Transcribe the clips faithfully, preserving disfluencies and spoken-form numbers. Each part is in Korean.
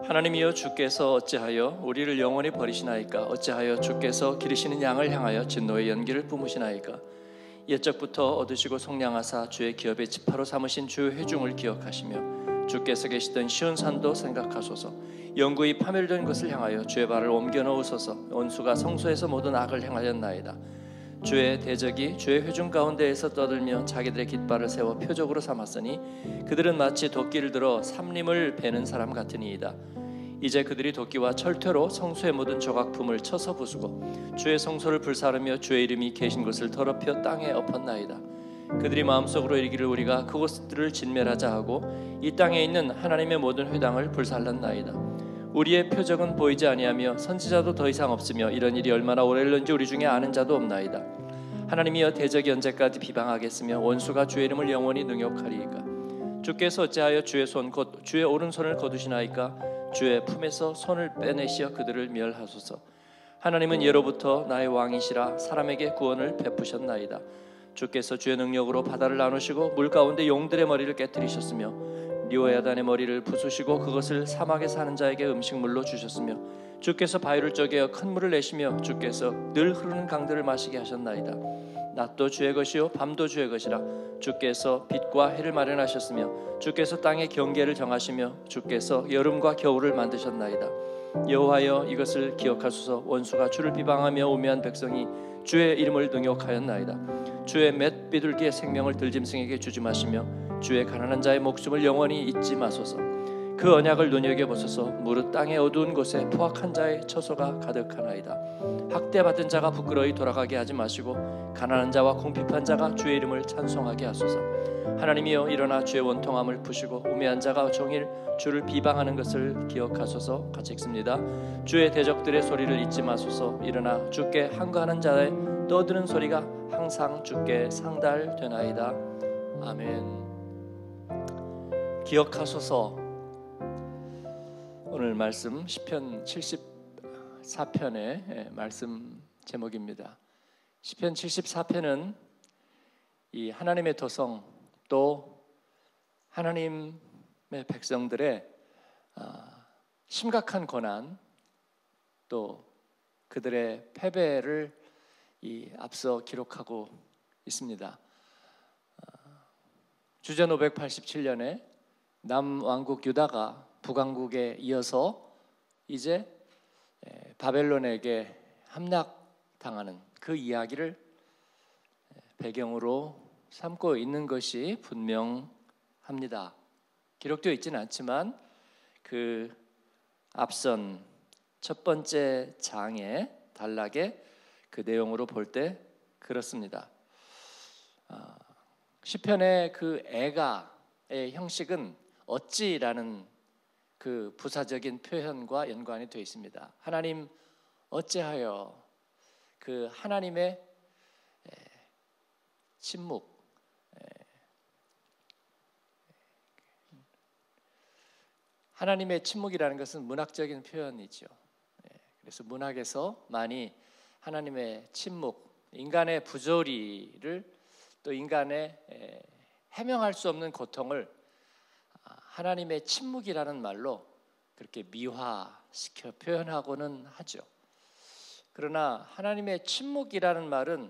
하나님이여, 주께서 어찌하여 우리를 영원히 버리시나이까? 어찌하여 주께서 기르시는 양을 향하여 진노의 연기를 뿜으시나이까? 옛적부터 얻으시고 속량하사 주의 기업의 지파로 삼으신 주의 회중을 기억하시며 주께서 계시던 시온산도 생각하소서. 영구히 파멸된 것을 향하여 주의 발을 옮겨 놓으소서. 원수가 성소에서 모든 악을 행하였나이다. 주의 대적이 주의 회중 가운데에서 떠들며 자기들의 깃발을 세워 표적으로 삼았으니 그들은 마치 도끼를 들어 삼림을 베는 사람 같으니이다. 이제 그들이 도끼와 철퇴로 성소의 모든 조각품을 쳐서 부수고 주의 성소를 불사르며 주의 이름이 계신 곳을 더럽혀 땅에 엎었나이다. 그들이 마음속으로 이르기를 우리가 그곳들을 진멸하자 하고 이 땅에 있는 하나님의 모든 회당을 불살랐나이다. 우리의 표적은 보이지 아니하며 선지자도 더 이상 없으며 이런 일이 얼마나 오래일는지 우리 중에 아는 자도 없나이다. 하나님이여, 대적이 언제까지 비방하겠으며 원수가 주의 이름을 영원히 능욕하리이까? 주께서 어찌하여 주의 손 곧 주의 오른손을 거두시나이까? 주의 품에서 손을 빼내시어 그들을 멸하소서. 하나님은 예로부터 나의 왕이시라 사람에게 구원을 베푸셨나이다. 주께서 주의 능력으로 바다를 나누시고 물 가운데 용들의 머리를 깨뜨리셨으며 리오야단의 머리를 부수시고 그것을 사막에 사는 자에게 음식물로 주셨으며 주께서 바위를 쪼개어 큰 물을 내시며 주께서 늘 흐르는 강들을 마시게 하셨나이다. 낮도 주의 것이요 밤도 주의 것이라. 주께서 빛과 해를 마련하셨으며 주께서 땅의 경계를 정하시며 주께서 여름과 겨울을 만드셨나이다. 여호와여, 이것을 기억하소서. 원수가 주를 비방하며 우매한 백성이 주의 이름을 능욕하였나이다. 주의 맷 비둘기의 생명을 들짐승에게 주지 마시며 주의 가난한 자의 목숨을 영원히 잊지 마소서. 그 언약을 눈여겨보소서. 무릇 땅의 어두운 곳에 포악한 자의 처소가 가득하나이다. 학대받은 자가 부끄러이 돌아가게 하지 마시고 가난한 자와 궁핍한 자가 주의 이름을 찬송하게 하소서. 하나님이여, 일어나 주의 원통함을 푸시고 우매한 자가 종일 주를 비방하는 것을 기억하소서. 같이 읽습니다. 주의 대적들의 소리를 잊지 마소서. 일어나 주께 항거하는 자의 떠드는 소리가 항상 주께 상달되나이다. 아멘. 기억하소서. 오늘 말씀 시편 칠십사 편의 말씀 제목입니다. 시편 칠십사 편은 이 하나님의 도성 또 하나님의 백성들의 심각한 고난 또 그들의 패배를 이 앞서 기록하고 있습니다. 주전 오백팔십칠 년에 남왕국 유다가 북왕국에 이어서 이제 바벨론에게 함락당하는 그 이야기를 배경으로 삼고 있는 것이 분명합니다. 기록되어 있지는 않지만 그 앞선 첫 번째 장의 단락의 그 내용으로 볼 때 그렇습니다. 시편의 그 애가의 형식은 어찌라는 그 부사적인 표현과 연관이 되어 있습니다. 하나님 어찌하여, 그 하나님의 침묵, 하나님의 침묵이라는 것은 문학적인 표현이죠. 그래서 문학에서 많이 하나님의 침묵, 인간의 부조리를 또 인간의 해명할 수 없는 고통을 하나님의 침묵이라는 말로 그렇게 미화시켜 표현하고는 하죠. 그러나 하나님의 침묵이라는 말은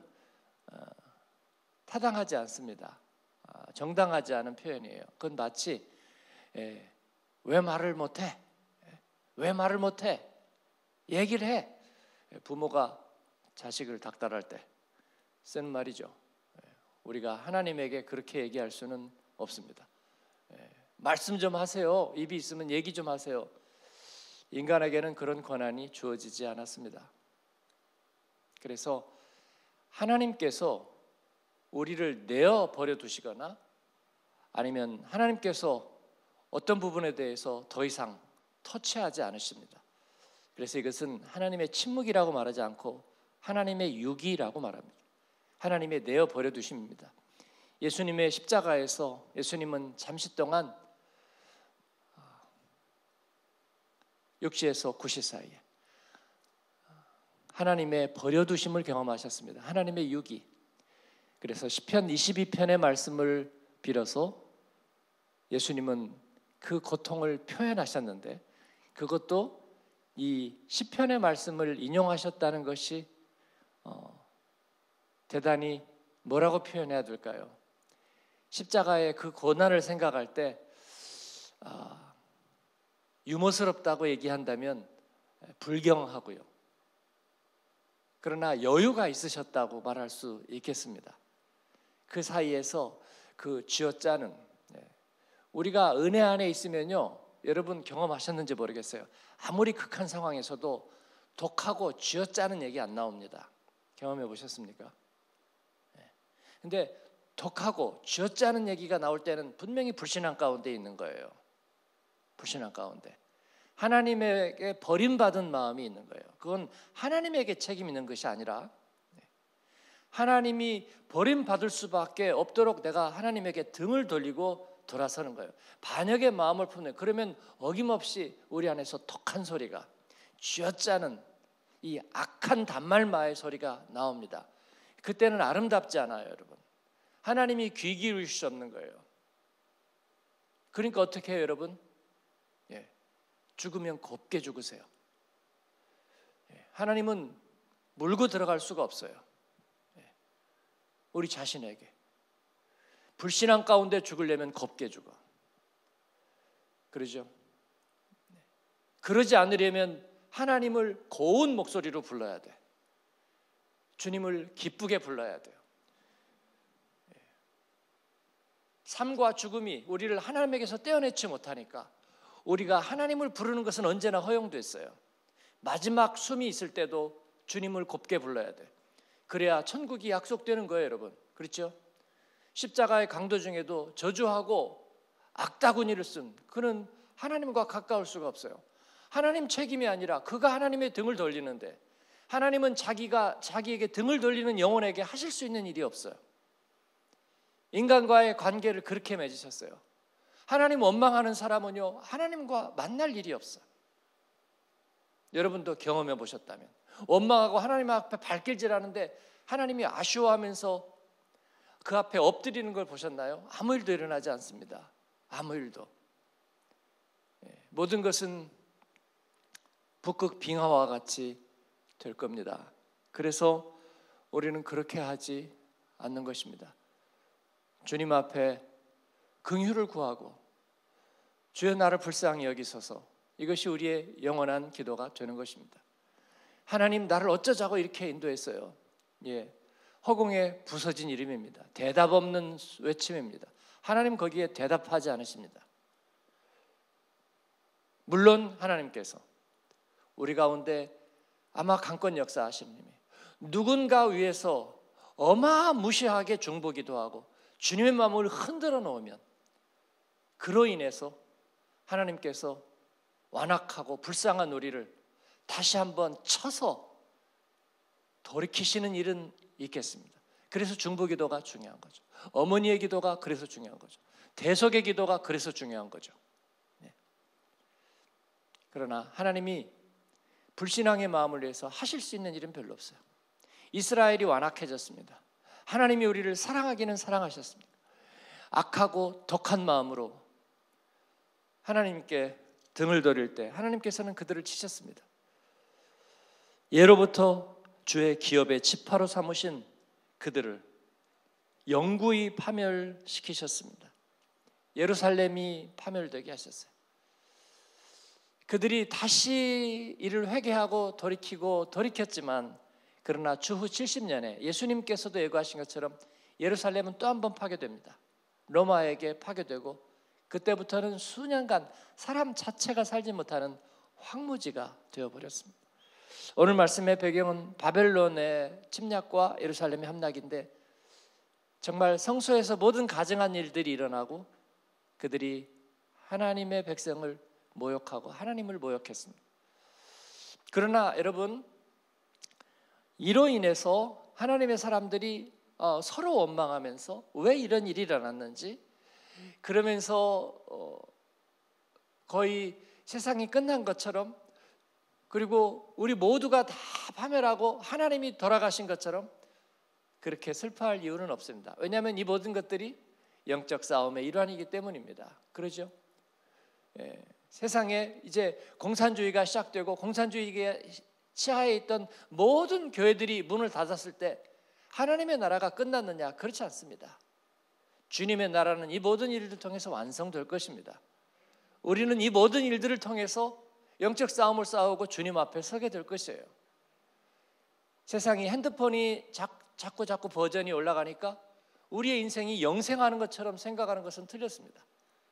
타당하지 않습니다. 정당하지 않은 표현이에요. 그건 마치 왜 말을 못해? 왜 말을 못해? 얘기를 해. 부모가 자식을 닥달할 때 쓰는 말이죠. 우리가 하나님에게 그렇게 얘기할 수는 없습니다. 말씀 좀 하세요. 입이 있으면 얘기 좀 하세요. 인간에게는 그런 권한이 주어지지 않았습니다. 그래서 하나님께서 우리를 내어 버려 두시거나 아니면 하나님께서 어떤 부분에 대해서 더 이상 터치하지 않으십니다. 그래서 이것은 하나님의 침묵이라고 말하지 않고 하나님의 유기라고 말합니다. 하나님의 내어 버려 두심입니다. 예수님의 십자가에서 예수님은 잠시 동안 육시에서 구시 사이에 하나님의 버려두심을 경험하셨습니다. 하나님의 유기. 그래서 시편 이십이 편의 말씀을 빌어서 예수님은 그 고통을 표현하셨는데 그것도 이 시편의 말씀을 인용하셨다는 것이 어, 대단히 뭐라고 표현해야 될까요? 십자가의 그 고난을 생각할 때 아, 유머스럽다고 얘기한다면 불경하고요. 그러나 여유가 있으셨다고 말할 수 있겠습니다. 그 사이에서 그 쥐어짜는, 우리가 은혜 안에 있으면요, 여러분 경험하셨는지 모르겠어요. 아무리 극한 상황에서도 독하고 쥐어짜는 얘기 안 나옵니다. 경험해 보셨습니까? 근데 독하고 쥐어짜는 얘기가 나올 때는 분명히 불신앙 가운데 있는 거예요. 불신앙 가운데 하나님에게 버림받은 마음이 있는 거예요. 그건 하나님에게 책임 있는 것이 아니라 하나님이 버림받을 수밖에 없도록 내가 하나님에게 등을 돌리고 돌아서는 거예요. 반역의 마음을 품는, 그러면 어김없이 우리 안에서 톡한 소리가, 쥐어짜는 이 악한 단말마의 소리가 나옵니다. 그때는 아름답지 않아요, 여러분. 하나님이 귀 기울이실 수 없는 거예요. 그러니까 어떻게 해요, 여러분? 예, 죽으면 곱게 죽으세요. 예, 하나님은 물고 들어갈 수가 없어요. 예, 우리 자신에게 불신앙 가운데 죽으려면 곱게 죽어. 그러죠? 그러지 않으려면 하나님을 고운 목소리로 불러야 돼. 주님을 기쁘게 불러야 돼요. 삶과 죽음이 우리를 하나님에게서 떼어내지 못하니까 우리가 하나님을 부르는 것은 언제나 허용됐어요. 마지막 숨이 있을 때도 주님을 곱게 불러야 돼. 그래야 천국이 약속되는 거예요, 여러분. 그렇죠? 십자가의 강도 중에도 저주하고 악다구니를 쓴 그는 하나님과 가까울 수가 없어요. 하나님 책임이 아니라 그가 하나님의 등을 돌리는데, 하나님은 자기가 자기에게 등을 돌리는 영혼에게 하실 수 있는 일이 없어요. 인간과의 관계를 그렇게 맺으셨어요. 하나님 원망하는 사람은요, 하나님과 만날 일이 없어요. 여러분도 경험해 보셨다면, 원망하고 하나님 앞에 발길질하는데 하나님이 아쉬워하면서 그 앞에 엎드리는 걸 보셨나요? 아무 일도 일어나지 않습니다. 아무 일도. 모든 것은 북극 빙하와 같이 될 겁니다. 그래서 우리는 그렇게 하지 않는 것입니다. 주님 앞에 긍휼을 구하고 주여 나를 불쌍히 여기소서, 이것이 우리의 영원한 기도가 되는 것입니다. 하나님 나를 어쩌자고 이렇게 인도했어요. 예, 허공에 부서진 이름입니다. 대답 없는 외침입니다. 하나님 거기에 대답하지 않으십니다. 물론 하나님께서 우리 가운데 아마 강권 역사하신 님이 누군가 위해서 어마무시하게 중보기도 하고 주님의 마음을 흔들어 놓으면 그로 인해서 하나님께서 완악하고 불쌍한 우리를 다시 한번 쳐서 돌이키시는 일은 있겠습니다. 그래서 중보기도가 중요한 거죠. 어머니의 기도가 그래서 중요한 거죠. 대속의 기도가 그래서 중요한 거죠. 네. 그러나 하나님이 불신앙의 마음을 위해서 하실 수 있는 일은 별로 없어요. 이스라엘이 완악해졌습니다. 하나님이 우리를 사랑하기는 사랑하셨습니다. 악하고 독한 마음으로 하나님께 등을 돌릴 때 하나님께서는 그들을 치셨습니다. 예로부터 주의 기업의 지파로 삼으신 그들을 영구히 파멸시키셨습니다. 예루살렘이 파멸되게 하셨어요. 그들이 다시 이를 회개하고 돌이키고 돌이켰지만, 그러나 주후 칠십 년에 예수님께서도 예고하신 것처럼 예루살렘은 또 한 번 파괴됩니다. 로마에게 파괴되고 그때부터는 수년간 사람 자체가 살지 못하는 황무지가 되어버렸습니다. 오늘 말씀의 배경은 바벨론의 침략과 예루살렘의 함락인데, 정말 성소에서 모든 가증한 일들이 일어나고 그들이 하나님의 백성을 모욕하고 하나님을 모욕했습니다. 그러나 여러분, 이로 인해서 하나님의 사람들이 서로 원망하면서 왜 이런 일이 일어났는지, 그러면서 거의 세상이 끝난 것처럼, 그리고 우리 모두가 다 파멸하고 하나님이 돌아가신 것처럼 그렇게 슬퍼할 이유는 없습니다. 왜냐하면 이 모든 것들이 영적 싸움의 일환이기 때문입니다. 그러죠? 예, 세상에 이제 공산주의가 시작되고 공산주의에 치하에 있던 모든 교회들이 문을 닫았을 때 하나님의 나라가 끝났느냐? 그렇지 않습니다. 주님의 나라는 이 모든 일들을 통해서 완성될 것입니다. 우리는 이 모든 일들을 통해서 영적 싸움을 싸우고 주님 앞에 서게 될 것이에요. 세상이 핸드폰이 자꾸 자꾸 버전이 올라가니까 우리의 인생이 영생하는 것처럼 생각하는 것은 틀렸습니다.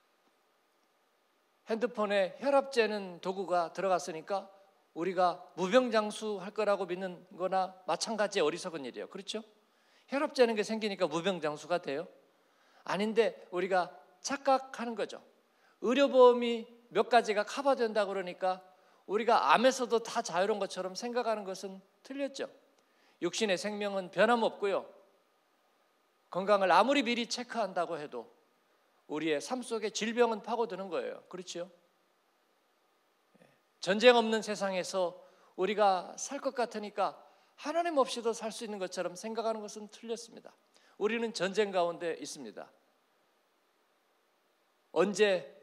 핸드폰에 혈압 재는 도구가 들어갔으니까 우리가 무병장수 할 거라고 믿는 거나 마찬가지의 어리석은 일이에요. 그렇죠? 혈압 재는 게 생기니까 무병장수가 돼요? 아닌데 우리가 착각하는 거죠. 의료보험이 몇 가지가 커버된다고 그러니까 우리가 암에서도 다 자유로운 것처럼 생각하는 것은 틀렸죠. 육신의 생명은 변함없고요. 건강을 아무리 미리 체크한다고 해도 우리의 삶 속에 질병은 파고드는 거예요. 그렇죠? 전쟁 없는 세상에서 우리가 살 것 같으니까 하나님 없이도 살 수 있는 것처럼 생각하는 것은 틀렸습니다. 우리는 전쟁 가운데 있습니다. 언제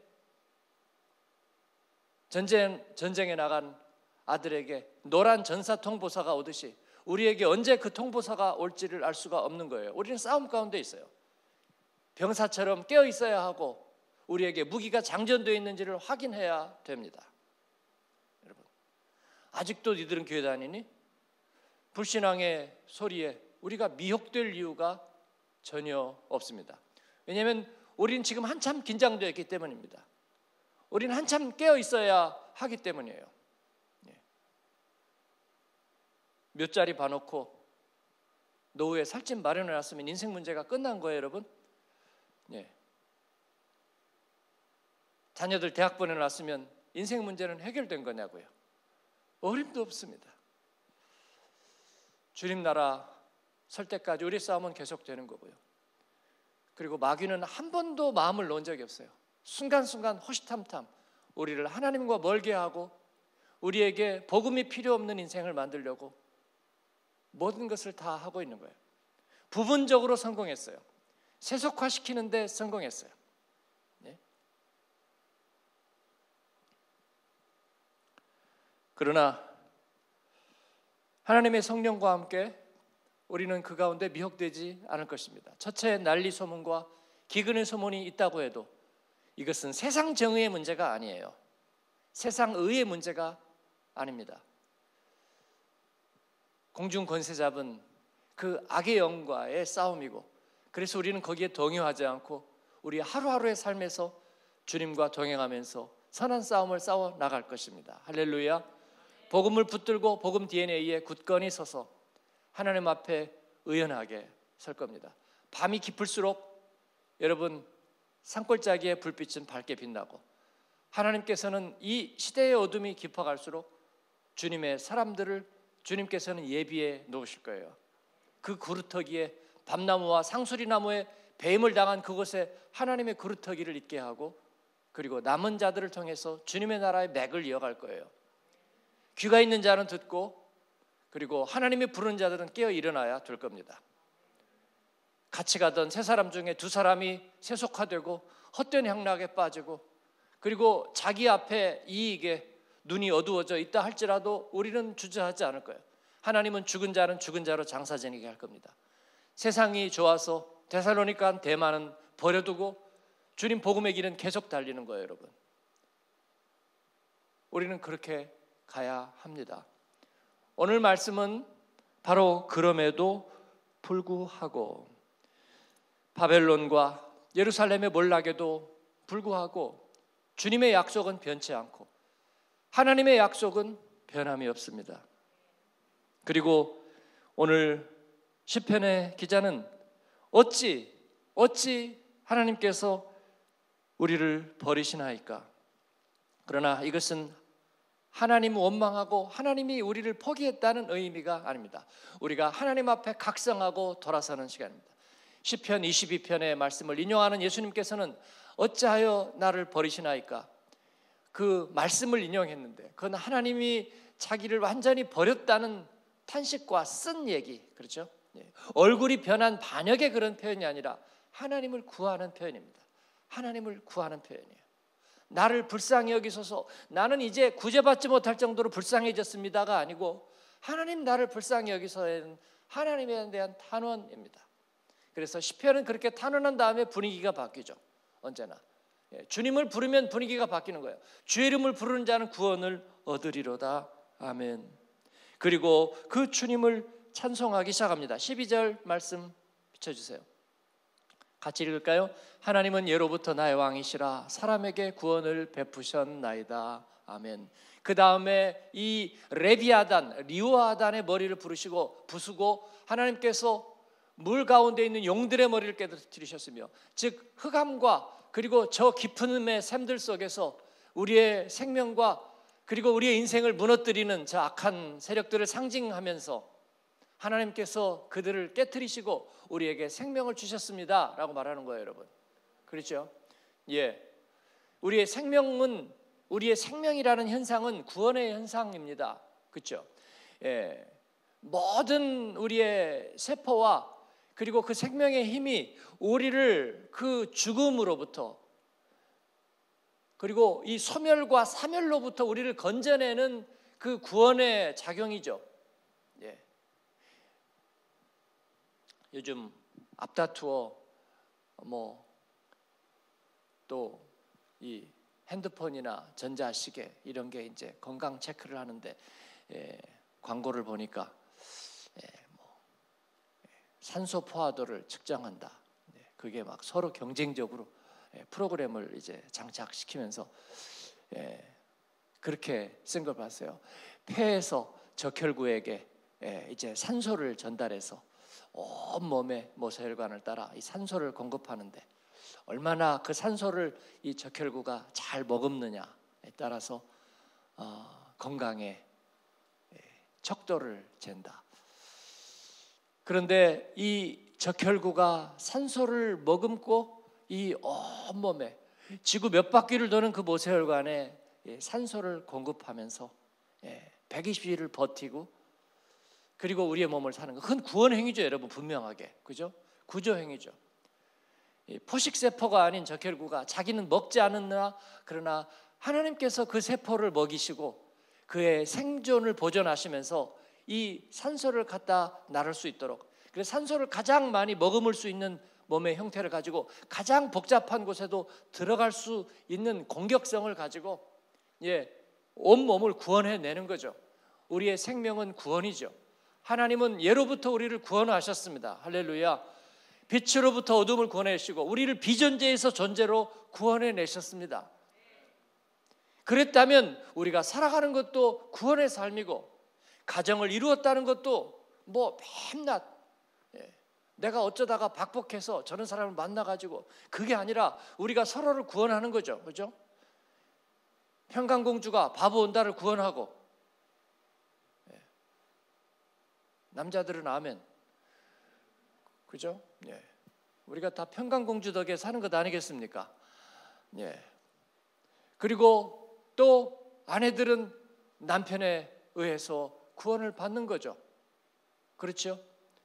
전쟁, 전쟁에 나간 아들에게 노란 전사 통보사가 오듯이 우리에게 언제 그 통보사가 올지를 알 수가 없는 거예요. 우리는 싸움 가운데 있어요. 병사처럼 깨어 있어야 하고 우리에게 무기가 장전되어 있는지를 확인해야 됩니다. 여러분, 아직도 니들은 교회 다니니? 불신앙의 소리에 우리가 미혹될 이유가 전혀 없습니다. 왜냐하면 우리는 지금 한참 긴장되어 있기 때문입니다. 우리는 한참 깨어 있어야 하기 때문이에요. 몇 자리 봐놓고 노후에 살집 마련해 놨으면 인생 문제가 끝난 거예요, 여러분. 예. 자녀들 대학 보내놨으면 인생 문제는 해결된 거냐고요. 어림도 없습니다. 주님 나라 설 때까지 우리 싸움은 계속되는 거고요. 그리고 마귀는 한 번도 마음을 놓은 적이 없어요. 순간순간 호시탐탐 우리를 하나님과 멀게 하고 우리에게 복음이 필요 없는 인생을 만들려고 모든 것을 다 하고 있는 거예요. 부분적으로 성공했어요. 세속화시키는데 성공했어요. 네? 그러나 하나님의 성령과 함께 우리는 그 가운데 미혹되지 않을 것입니다. 첫째, 난리 소문과 기근의 소문이 있다고 해도 이것은 세상 정의의 문제가 아니에요. 세상 의의 문제가 아닙니다. 공중 권세 잡은 그 악의 영과의 싸움이고, 그래서 우리는 거기에 동요하지 않고 우리 하루하루의 삶에서 주님과 동행하면서 선한 싸움을 싸워 나갈 것입니다. 할렐루야. 복음을 붙들고 복음 디엔에이에 굳건히 서서 하나님 앞에 의연하게 설 겁니다. 밤이 깊을수록 여러분 산골짜기의 불빛은 밝게 빛나고, 하나님께서는 이 시대의 어둠이 깊어갈수록 주님의 사람들을 주님께서는 예비해 놓으실 거예요. 그 구루터기에 밤나무와 상수리나무에 배임을 당한 그곳에 하나님의 구루터기를 있게 하고, 그리고 남은 자들을 통해서 주님의 나라의 맥을 이어갈 거예요. 귀가 있는 자는 듣고, 그리고 하나님이 부르는 자들은 깨어 일어나야 될 겁니다. 같이 가던 세 사람 중에 두 사람이 세속화되고 헛된 향락에 빠지고, 그리고 자기 앞에 이익에 눈이 어두워져 있다 할지라도 우리는 주저하지 않을 거예요. 하나님은 죽은 자는 죽은 자로 장사 지니게 할 겁니다. 세상이 좋아서 데살로니가 대만은 버려두고 주님 복음의 길은 계속 달리는 거예요, 여러분. 우리는 그렇게 가야 합니다. 오늘 말씀은 바로 그럼에도 불구하고, 바벨론과 예루살렘의 몰락에도 불구하고 주님의 약속은 변치 않고 하나님의 약속은 변함이 없습니다. 그리고 오늘 시편의 기자는 어찌 어찌 하나님께서 우리를 버리시나이까? 그러나 이것은 하나님 원망하고 하나님이 우리를 포기했다는 의미가 아닙니다. 우리가 하나님 앞에 각성하고 돌아서는 시간입니다. 시편 이십이 편의 말씀을 인용하는 예수님께서는 어찌하여 나를 버리시나이까? 그 말씀을 인용했는데 그건 하나님이 자기를 완전히 버렸다는 탄식과 쓴 얘기, 그렇죠? 얼굴이 변한 반역의 그런 표현이 아니라 하나님을 구하는 표현입니다. 하나님을 구하는 표현이에요. 나를 불쌍히 여기소서, 나는 이제 구제받지 못할 정도로 불쌍해졌습니다가 아니고 하나님 나를 불쌍히 여기소서는 하나님에 대한 탄원입니다. 그래서 시편은 그렇게 탄원한 다음에 분위기가 바뀌죠. 언제나 주님을 부르면 분위기가 바뀌는 거예요. 주의 이름을 부르는 자는 구원을 얻으리로다. 아멘. 그리고 그 주님을 찬송하기 시작합니다. 십이 절 말씀 비춰주세요. 같이 읽을까요? 하나님은 예로부터 나의 왕이시라 사람에게 구원을 베푸셨나이다. 아멘. 그 다음에 이 레비아단, 리오아단의 머리를 부르시고 부수고 하나님께서 물 가운데 있는 용들의 머리를 깨뜨리셨으며, 즉 흑암과 그리고 저 깊은 음의 샘들 속에서 우리의 생명과 그리고 우리의 인생을 무너뜨리는 저 악한 세력들을 상징하면서 하나님께서 그들을 깨뜨리시고 우리에게 생명을 주셨습니다 라고 말하는 거예요, 여러분. 그렇죠? 예, 우리의 생명은, 우리의 생명이라는 현상은 구원의 현상입니다. 그렇죠? 예, 모든 우리의 세포와 그리고 그 생명의 힘이 우리를 그 죽음으로부터 그리고 이 소멸과 사멸로부터 우리를 건져내는 그 구원의 작용이죠. 예. 요즘 앞다투어 뭐 또 이 핸드폰이나 전자시계 이런 게 이제 건강 체크를 하는데 예, 광고를 보니까 예, 뭐, 예, 산소 포화도를 측정한다. 예, 그게 막 서로 경쟁적으로 예, 프로그램을 이제 장착시키면서 예, 그렇게 쓴 걸 봤어요. 폐에서 적혈구에게 예, 이제 산소를 전달해서 온 몸의 모세혈관을 따라 이 산소를 공급하는데 얼마나 그 산소를 이 적혈구가 잘 머금느냐에 따라서 어, 건강에 척도를 잰다. 그런데 이 적혈구가 산소를 머금고 이 온몸에 지구 몇 바퀴를 도는 그 모세혈관에 산소를 공급하면서 백이십 일을 버티고 그리고 우리의 몸을 사는 거, 그건 구원 행위죠, 여러분. 분명하게, 그죠? 구조 행위죠. 포식 세포가 아닌 적혈구가 자기는 먹지 않았나, 그러나 하나님께서 그 세포를 먹이시고 그의 생존을 보존하시면서 이 산소를 갖다 나를 수 있도록, 그래서 산소를 가장 많이 머금을 수 있는 몸의 형태를 가지고 가장 복잡한 곳에도 들어갈 수 있는 공격성을 가지고 예, 온 몸을 구원해내는 거죠. 우리의 생명은 구원이죠. 하나님은 예로부터 우리를 구원하셨습니다. 할렐루야. 빛으로부터 어둠을 구원해내시고 우리를 비존재에서 존재로 구원해내셨습니다. 그랬다면 우리가 살아가는 것도 구원의 삶이고 가정을 이루었다는 것도 뭐 맨날 예, 내가 어쩌다가 박복해서 저런 사람을 만나가지고, 그게 아니라 우리가 서로를 구원하는 거죠. 그죠? 평강공주가 바보 온다를 구원하고, 예, 남자들은 아멘. 그죠? 예. 우리가 다 평강공주 덕에 사는 것 아니겠습니까? 예. 그리고 또 아내들은 남편에 의해서 구원을 받는 거죠. 그렇죠?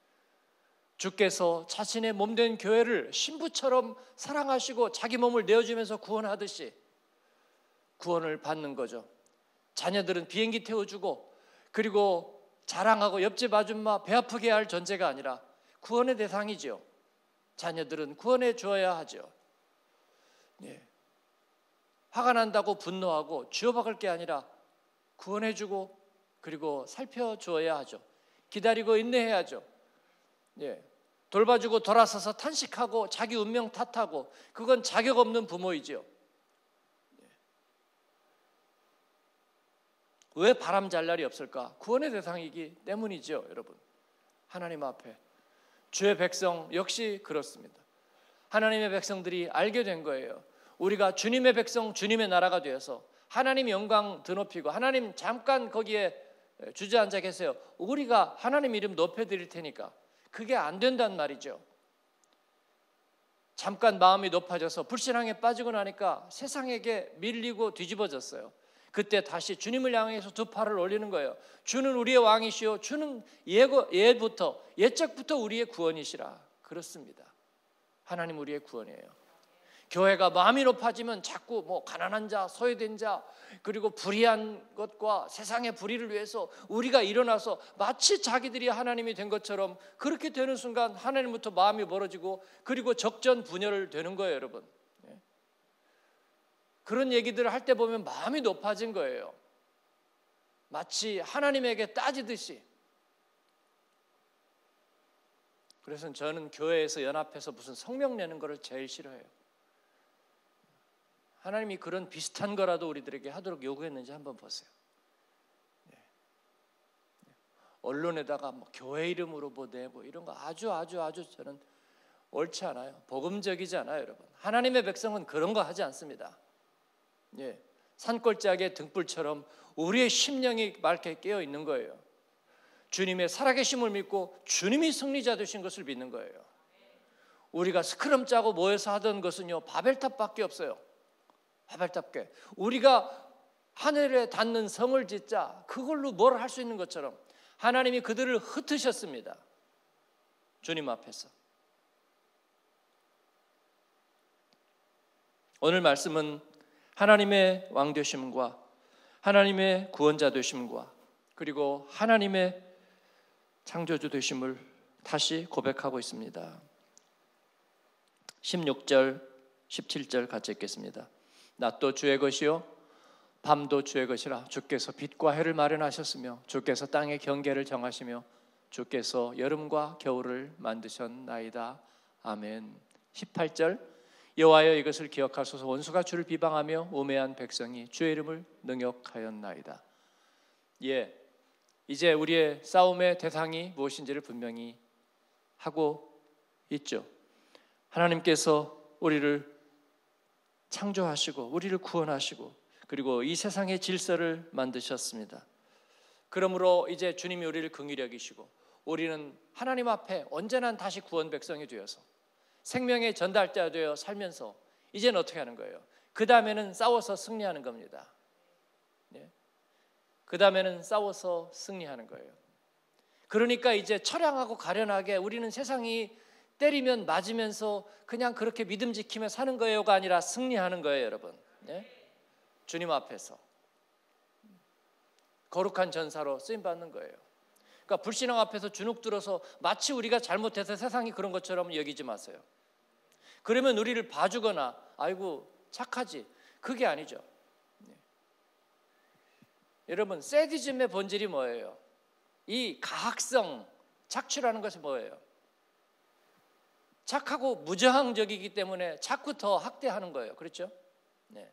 주께서 자신의 몸된 교회를 신부처럼 사랑하시고 자기 몸을 내어주면서 구원하듯이 구원을 받는 거죠. 자녀들은 비행기 태워주고 그리고 자랑하고 옆집 아줌마 배 아프게 할 존재가 아니라 구원의 대상이죠. 자녀들은 구원해 주어야 하죠. 예. 화가 난다고 분노하고 쥐어박을 게 아니라 구원해주고 그리고 살펴주어야 하죠. 기다리고 인내해야죠. 예. 돌봐주고 돌아서서 탄식하고 자기 운명 탓하고, 그건 자격 없는 부모이죠. 예. 왜 바람 잘 날이 없을까? 구원의 대상이기 때문이죠, 여러분. 하나님 앞에 주의 백성 역시 그렇습니다. 하나님의 백성들이 알게 된 거예요. 우리가 주님의 백성, 주님의 나라가 되어서 하나님 영광 드높이고, 하나님 잠깐 거기에 주저앉아 계세요. 우리가 하나님 이름 높여드릴 테니까. 그게 안 된단 말이죠. 잠깐 마음이 높아져서 불신앙에 빠지고 나니까 세상에게 밀리고 뒤집어졌어요. 그때 다시 주님을 향해서 두 팔을 올리는 거예요. 주는 우리의 왕이시오. 주는 예고, 예부터 옛적부터 우리의 구원이시라. 그렇습니다. 하나님 우리의 구원이에요. 교회가 마음이 높아지면 자꾸 뭐 가난한 자, 소외된 자, 그리고 불의한 것과 세상의 불의를 위해서 우리가 일어나서 마치 자기들이 하나님이 된 것처럼 그렇게 되는 순간 하나님부터 마음이 멀어지고 그리고 적전분열 되는 거예요, 여러분. 그런 얘기들을 할 때 보면 마음이 높아진 거예요. 마치 하나님에게 따지듯이. 그래서 저는 교회에서 연합해서 무슨 성명 내는 거를 제일 싫어해요. 하나님이 그런 비슷한 거라도 우리들에게 하도록 요구했는지 한번 보세요. 네. 언론에다가 뭐 교회 이름으로 뭐 내고 이런 거 아주 아주 아주 저는 옳지 않아요. 복음적이지 않아요, 여러분. 하나님의 백성은 그런 거 하지 않습니다. 예. 산골짜기의 등불처럼 우리의 심령이 맑게 깨어 있는 거예요. 주님의 살아계심을 믿고 주님이 승리자 되신 것을 믿는 거예요. 우리가 스크럼 짜고 모여서 하던 것은요, 바벨탑밖에 없어요. 바벨탑게 우리가 하늘에 닿는 성을 짓자, 그걸로 뭘 할 수 있는 것처럼 하나님이 그들을 흩으셨습니다. 주님 앞에서. 오늘 말씀은 하나님의 왕 되심과 하나님의 구원자 되심과 그리고 하나님의 창조주 되심을 다시 고백하고 있습니다. 십육 절, 십칠 절 같이 읽겠습니다. 낮도 주의 것이요 밤도 주의 것이라. 주께서 빛과 해를 마련하셨으며 주께서 땅의 경계를 정하시며 주께서 여름과 겨울을 만드셨나이다. 아멘. 십팔 절. 여호와여 이것을 기억하소서. 원수가 주를 비방하며 우매한 백성이 주의 이름을 능욕하였나이다. 예, 이제 우리의 싸움의 대상이 무엇인지를 분명히 하고 있죠. 하나님께서 우리를 창조하시고 우리를 구원하시고 그리고 이 세상의 질서를 만드셨습니다. 그러므로 이제 주님이 우리를 긍휼히 여기시고 우리는 하나님 앞에 언제나 다시 구원 백성이 되어서 생명의 전달자 되어 살면서 이제는 어떻게 하는 거예요? 그 다음에는 싸워서 승리하는 겁니다. 네? 그 다음에는 싸워서 승리하는 거예요. 그러니까 이제 처량하고 가련하게 우리는 세상이 때리면 맞으면서 그냥 그렇게 믿음 지키며 사는 거예요가 아니라 승리하는 거예요, 여러분. 네? 주님 앞에서 거룩한 전사로 쓰임받는 거예요. 그러니까 불신앙 앞에서 주눅 들어서 마치 우리가 잘못해서 세상이 그런 것처럼 여기지 마세요. 그러면 우리를 봐주거나 아이고 착하지, 그게 아니죠. 네. 여러분, 세디즘의 본질이 뭐예요? 이 가학성, 착취라는 것이 뭐예요? 착하고 무저항적이기 때문에 자꾸 더 학대하는 거예요. 그렇죠? 네.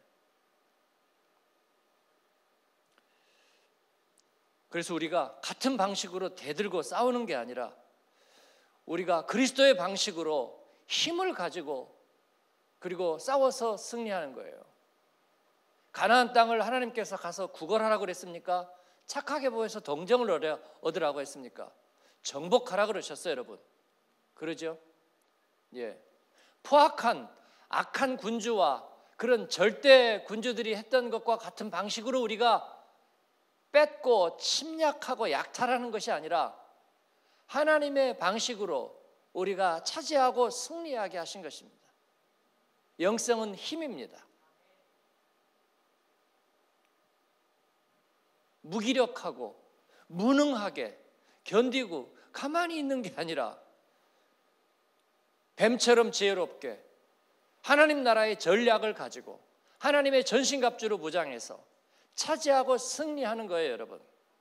그래서 우리가 같은 방식으로 대들고 싸우는 게 아니라 우리가 그리스도의 방식으로 힘을 가지고 그리고 싸워서 승리하는 거예요. 가나안 땅을 하나님께서 가서 구걸하라고 그랬습니까? 착하게 보여서 동정을 얻으라, 얻으라고 했습니까? 정복하라고 그러셨어요, 여러분. 그러죠? 예. 포악한 악한 군주와 그런 절대 군주들이 했던 것과 같은 방식으로 우리가 뺏고 침략하고 약탈하는 것이 아니라 하나님의 방식으로 우리가 차지하고 승리하게 하신 것입니다. 영성은 힘입니다. 무기력하고 무능하게 견디고 가만히 있는 게 아니라 뱀처럼 지혜롭게 하나님 나라의 전략을 가지고 하나님의 전신갑주로 무장해서 차지하고 승리하는 거예요, 여러분.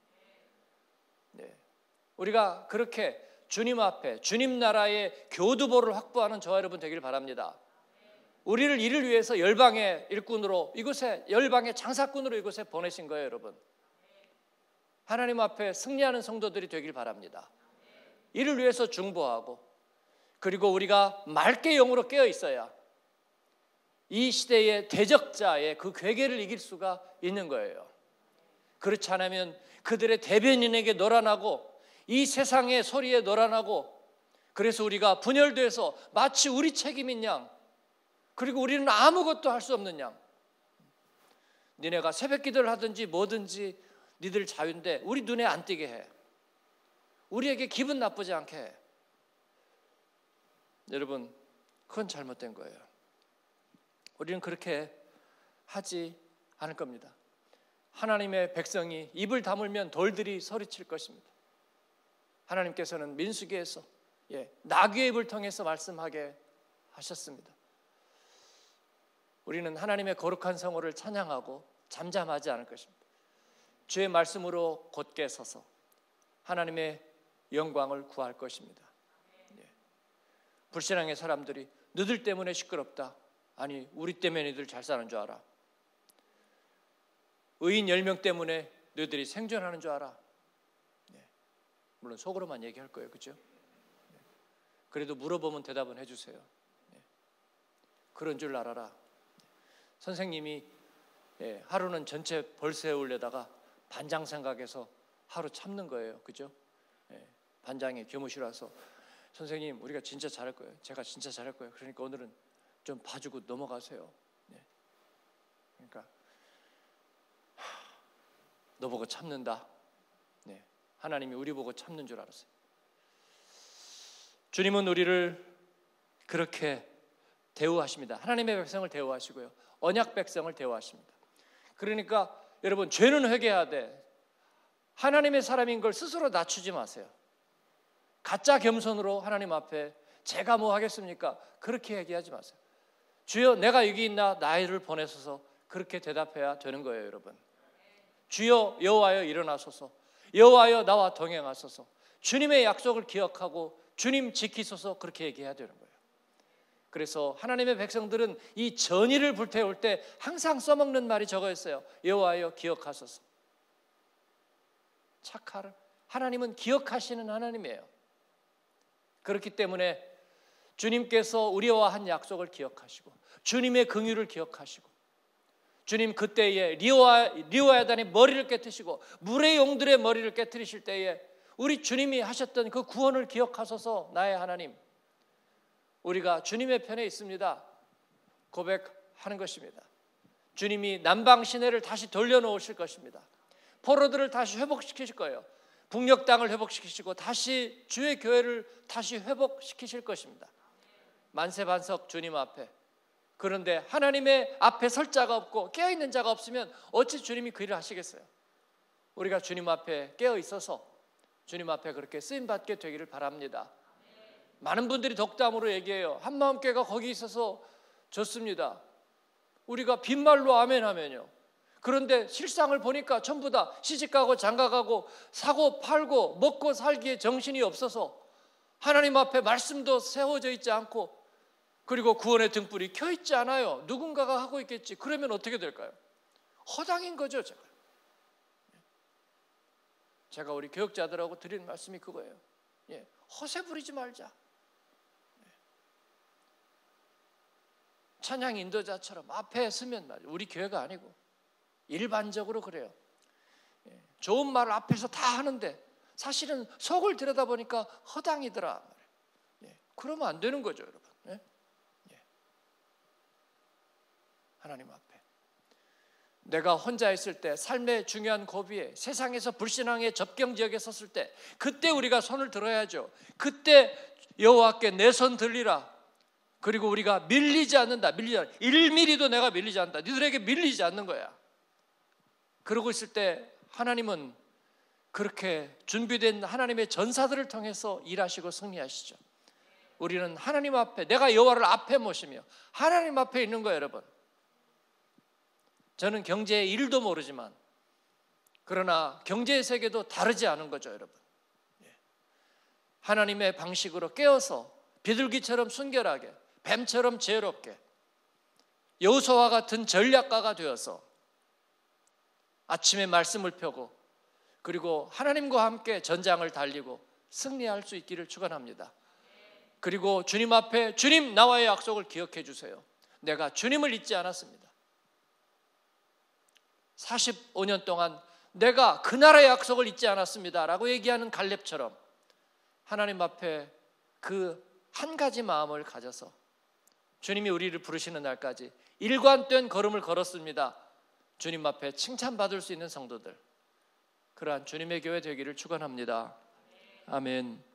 네. 우리가 그렇게 주님 앞에 주님 나라의 교두보를 확보하는 저와 여러분 되길 바랍니다. 우리를 이를 위해서 열방의 일꾼으로 이곳에 열방의 장사꾼으로 이곳에 보내신 거예요, 여러분. 하나님 앞에 승리하는 성도들이 되길 바랍니다. 이를 위해서 중보하고 그리고 우리가 맑게 영으로 깨어 있어야 이 시대의 대적자의 그 괴계를 이길 수가 있는 거예요. 그렇지 않으면 그들의 대변인에게 놀아나고 이 세상의 소리에 놀아나고 그래서 우리가 분열돼서 마치 우리 책임인 양 그리고 우리는 아무것도 할 수 없는 양 니네가 새벽 기도를 하든지 뭐든지 니들 자유인데 우리 눈에 안 띄게 해. 우리에게 기분 나쁘지 않게 해. 여러분, 그건 잘못된 거예요. 우리는 그렇게 하지 않을 겁니다. 하나님의 백성이 입을 다물면 돌들이 소리칠 것입니다. 하나님께서는 민수기에서 예, 나귀의 입을 통해서 말씀하게 하셨습니다. 우리는 하나님의 거룩한 성호를 찬양하고 잠잠하지 않을 것입니다. 주의 말씀으로 곧게 서서 하나님의 영광을 구할 것입니다. 예. 불신앙의 사람들이 너들 때문에 시끄럽다. 아니, 우리 때문에 너희들 잘 사는 줄 알아. 의인 열 명 때문에 너희들이 생존하는 줄 알아. 예. 물론 속으로만 얘기할 거예요, 그렇죠? 예. 그래도 물어보면 대답은 해주세요. 예. 그런 줄 알아라. 선생님이 예, 하루는 전체 벌 세우려다가 반장 생각해서 하루 참는 거예요, 그죠? 예, 반장이 교무실 와서 선생님 우리가 진짜 잘할 거예요. 제가 진짜 잘할 거예요. 그러니까 오늘은 좀 봐주고 넘어가세요. 예. 그러니까 하, 너 보고 참는다. 예, 하나님이 우리 보고 참는 줄 알았어요. 주님은 우리를 그렇게 대우하십니다. 하나님의 백성을 대우하시고요, 언약 백성을 대우하십니다. 그러니까 여러분, 죄는 회개하되 하나님의 사람인 걸 스스로 낮추지 마세요. 가짜 겸손으로 하나님 앞에 제가 뭐 하겠습니까? 그렇게 얘기하지 마세요. 주여 내가 여기 있나 나이를 보내소서, 그렇게 대답해야 되는 거예요. 여러분, 주여 여호와여 일어나소서, 여호와여 나와 동행하소서, 주님의 약속을 기억하고 주님 지키소서, 그렇게 얘기해야 되는 거예요. 그래서 하나님의 백성들은 이 전의를 불태울 때 항상 써먹는 말이 저거였어요. 여호와여 기억하소서. 착하를 하나님은 기억하시는 하나님이에요. 그렇기 때문에 주님께서 우리와 한 약속을 기억하시고 주님의 긍휼을 기억하시고 주님 그때에 리오아, 리오야단의 머리를 깨트시고 물의 용들의 머리를 깨트리실 때에 우리 주님이 하셨던 그 구원을 기억하소서. 나의 하나님, 우리가 주님의 편에 있습니다. 고백하는 것입니다. 주님이 남방 시내를 다시 돌려놓으실 것입니다. 포로들을 다시 회복시키실 거예요. 북녘 땅을 회복시키시고 다시 주의 교회를 다시 회복시키실 것입니다. 만세반석 주님 앞에. 그런데 하나님의 앞에 설 자가 없고 깨어있는 자가 없으면 어찌 주님이 그 일을 하시겠어요? 우리가 주님 앞에 깨어 있어서 주님 앞에 그렇게 쓰임받게 되기를 바랍니다. 많은 분들이 독담으로 얘기해요. 한마음교회가 거기 있어서 좋습니다. 우리가 빈말로 아멘 하면요, 그런데 실상을 보니까 전부 다 시집가고 장가가고 사고 팔고 먹고 살기에 정신이 없어서 하나님 앞에 말씀도 세워져 있지 않고 그리고 구원의 등불이 켜 있지 않아요. 누군가가 하고 있겠지. 그러면 어떻게 될까요? 허당인 거죠. 제가 제가 우리 교역자들하고 드리는 말씀이 그거예요. 예, 허세 부리지 말자. 찬양 인도자처럼 앞에 서면 말이에요. 우리 교회가 아니고 일반적으로 그래요. 예, 좋은 말을 앞에서 다 하는데 사실은 속을 들여다보니까 허당이더라. 예, 그러면 안 되는 거죠, 여러분. 예? 예. 하나님 앞에 내가 혼자 있을 때, 삶의 중요한 고비에, 세상에서 불신앙의 접경 지역에 섰을 때, 그때 우리가 손을 들어야죠. 그때 여호와께 내 손 들리라. 그리고 우리가 밀리지 않는다. 밀리지 않는다. 일 미리도 내가 밀리지 않는다. 니들에게 밀리지 않는 거야. 그러고 있을 때 하나님은 그렇게 준비된 하나님의 전사들을 통해서 일하시고 승리하시죠. 우리는 하나님 앞에, 내가 여호와를 앞에 모시며 하나님 앞에 있는 거예요, 여러분. 저는 경제의 일도 모르지만 그러나 경제의 세계도 다르지 않은 거죠, 여러분. 하나님의 방식으로 깨어서 비둘기처럼 순결하게, 뱀처럼 지혜롭게, 여호수아와 같은 전략가가 되어서 아침에 말씀을 펴고 그리고 하나님과 함께 전장을 달리고 승리할 수 있기를 축원합니다. 그리고 주님 앞에, 주님 나와의 약속을 기억해 주세요. 내가 주님을 잊지 않았습니다. 사십오 년 동안 내가 그 나라의 약속을 잊지 않았습니다 라고 얘기하는 갈렙처럼 하나님 앞에 그 한 가지 마음을 가져서 주님이 우리를 부르시는 날까지 일관된 걸음을 걸었습니다. 주님 앞에 칭찬받을 수 있는 성도들, 그러한 주님의 교회 되기를 축원합니다. 아멘.